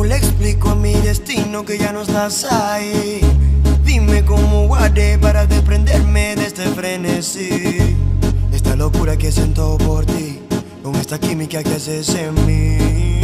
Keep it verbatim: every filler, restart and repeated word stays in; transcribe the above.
le explico a mi destino que ya no estás ahí? Dime cómo guardé para desprenderme de este frenesí. Esta locura que siento por ti, con esta química que haces en mí.